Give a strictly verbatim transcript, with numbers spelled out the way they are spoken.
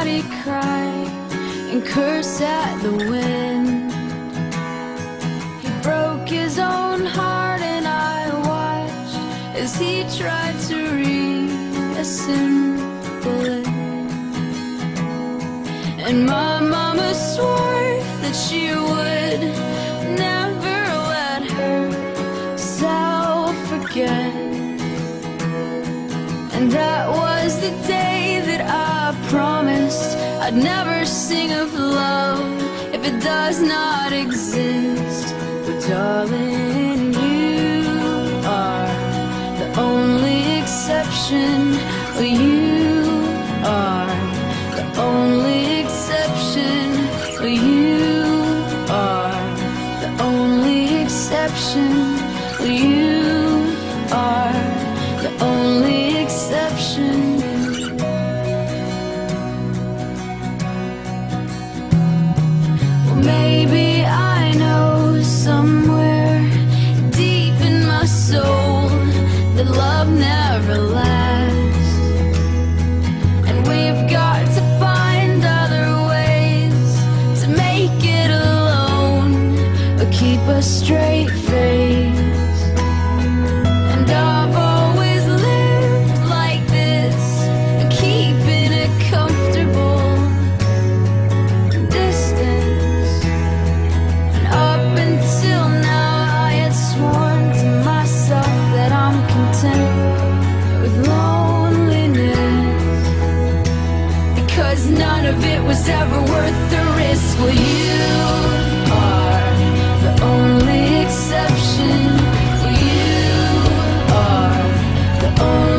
me cry and curse at the wind. He broke his own heart and I watched as he tried to reassemble it. And my mama swore that she would never let herself forget. And that was the day that I promised I'd never sing of love if it does not exist. But darling, you are the only exception. You are the only exception. You are the only exception. You are the only exception. Well, maybe I know somewhere deep in my soul that love never lasts, and we've got to find other ways to make it alone or keep a straight face. And I've always lived like this, keeping a comfortable distance. And up until now I had sworn to myself that I'm content with loneliness, because none of it was ever worth the risk. Well, you are the only exception. You are the only